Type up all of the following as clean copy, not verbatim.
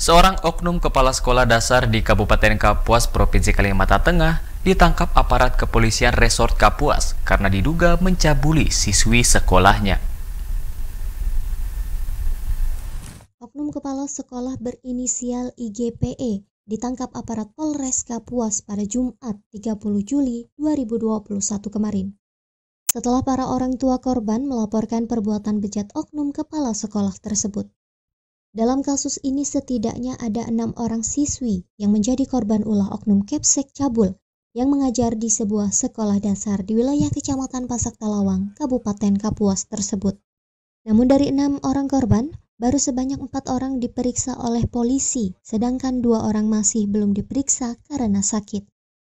Seorang oknum kepala sekolah dasar di Kabupaten Kapuas, Provinsi Kalimantan Tengah, ditangkap aparat kepolisian Resort Kapuas karena diduga mencabuli siswi sekolahnya. Oknum kepala sekolah berinisial IGPE ditangkap aparat Polres Kapuas pada Jumat 30 Juli 2021 kemarin. Setelah para orang tua korban melaporkan perbuatan bejat oknum kepala sekolah tersebut. Dalam kasus ini setidaknya ada 6 orang siswi yang menjadi korban ulah oknum Kepsek Cabul yang mengajar di sebuah sekolah dasar di wilayah Kecamatan Pasak Talawang, Kabupaten Kapuas tersebut. Namun dari 6 orang korban, baru sebanyak 4 orang diperiksa oleh polisi, sedangkan 2 orang masih belum diperiksa karena sakit.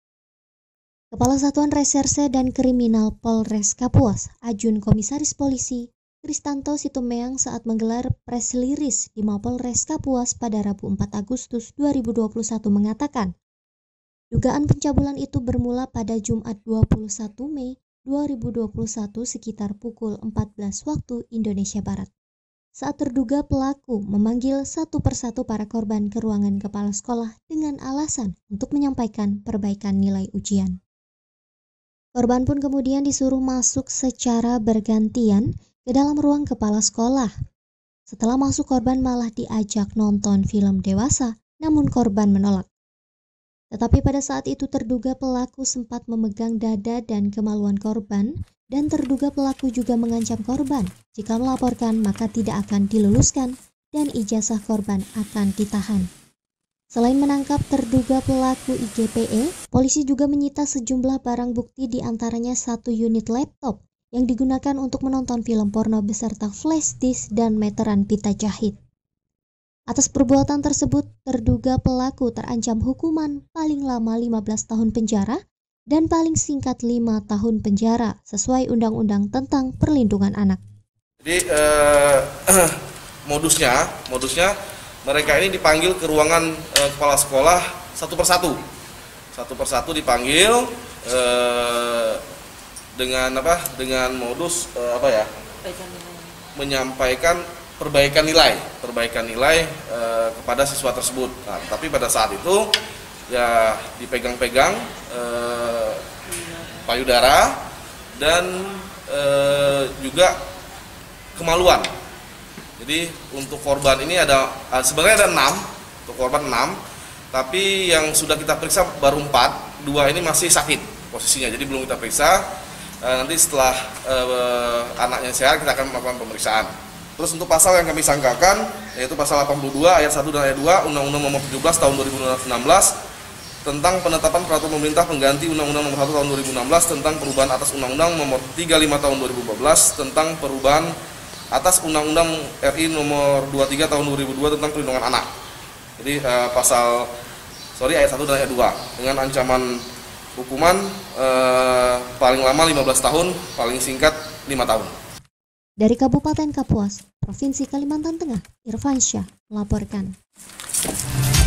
Kepala Satuan Reserse dan Kriminal Polres Kapuas, Ajun Komisaris Polisi Kristanto Situmeang saat menggelar press release di Mapolres Kapuas pada Rabu 4 Agustus 2021 mengatakan, dugaan pencabulan itu bermula pada Jumat 21 Mei 2021 sekitar pukul 14 waktu Indonesia Barat. Saat terduga pelaku memanggil satu persatu para korban ke ruangan kepala sekolah dengan alasan untuk menyampaikan perbaikan nilai ujian. Korban pun kemudian disuruh masuk secara bergantian ke dalam ruang kepala sekolah. Setelah masuk, korban malah diajak nonton film dewasa, namun korban menolak. Tetapi pada saat itu terduga pelaku sempat memegang dada dan kemaluan korban, dan terduga pelaku juga mengancam korban jika melaporkan maka tidak akan diluluskan dan ijazah korban akan ditahan. Selain menangkap terduga pelaku IGPE, polisi juga menyita sejumlah barang bukti diantaranya 1 unit laptop yang digunakan untuk menonton film porno beserta flash disk dan meteran pita jahit. Atas perbuatan tersebut, terduga pelaku terancam hukuman paling lama 15 tahun penjara dan paling singkat 5 tahun penjara sesuai Undang-Undang tentang Perlindungan Anak. Jadi modusnya mereka ini dipanggil ke ruangan kepala sekolah satu persatu dipanggil dengan modus menyampaikan perbaikan nilai kepada siswa tersebut. Nah, tapi pada saat itu ya dipegang-pegang payudara dan juga kemaluan. Jadi untuk korban ini sebenarnya ada 6, untuk korban 6, tapi yang sudah kita periksa baru 4, 2 ini masih sakit posisinya, jadi belum kita periksa. Nanti setelah anaknya sehat kita akan melakukan pemeriksaan. Terus untuk pasal yang kami sangkakan yaitu pasal 82 ayat 1 dan ayat 2 Undang-Undang Nomor 17 Tahun 2016 tentang penetapan peraturan pemerintah pengganti Undang-Undang Nomor 1 Tahun 2016 tentang perubahan atas Undang-Undang Nomor 35 Tahun 2014 tentang perubahan atas Undang-Undang RI Nomor 23 Tahun 2002 tentang perlindungan anak. Jadi ayat 1 dan ayat 2 dengan ancaman hukuman paling lama 15 tahun, paling singkat 5 tahun. Dari Kabupaten Kapuas, Provinsi Kalimantan Tengah, Irfansyah melaporkan.